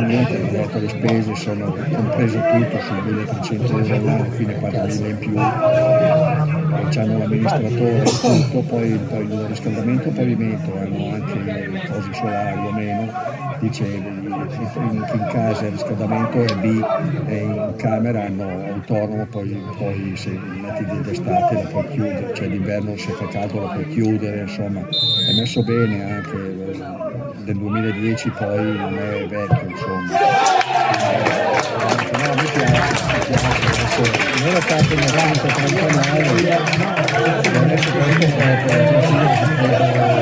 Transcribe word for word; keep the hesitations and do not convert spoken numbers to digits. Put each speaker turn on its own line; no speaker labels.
niente, hanno detto le spese sono compreso tutto su milletrecento euro all'anno, quindi parla di mille in più, hanno l'amministratore, tutto, poi, poi il riscaldamento, pavimento, hanno anche cose solari o meno, dice in, in casa il riscaldamento è B e in camera hanno autonomo, poi, poi se metti d'estate la puoi chiudere, cioè d'inverno se fa caldo la puoi chiudere, insomma è messo bene anche. Del duemiladieci poi non è vecchio, insomma. No, mi piace, mi piace. Non l'ho fatto in novanta, trenta anni, adesso questo è